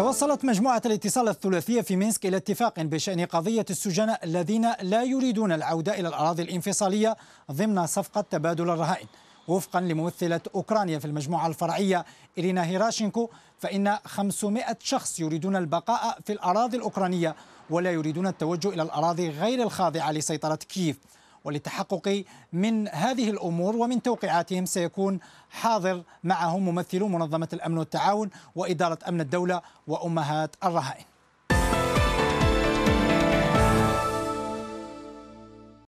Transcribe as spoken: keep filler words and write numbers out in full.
توصلت مجموعة الاتصال الثلاثية في مينسك إلى اتفاق بشأن قضية السجناء الذين لا يريدون العودة إلى الأراضي الانفصالية ضمن صفقة تبادل الرهائن. وفقا لممثلة أوكرانيا في المجموعة الفرعية إرينا هيراشينكو، فإن خمسمائة شخص يريدون البقاء في الأراضي الأوكرانية ولا يريدون التوجه إلى الأراضي غير الخاضعة لسيطرة كييف. وللتحقق من هذه الأمور ومن توقيعاتهم سيكون حاضر معهم ممثلو منظمة الأمن والتعاون وإدارة أمن الدولة وأمهات الرهائن.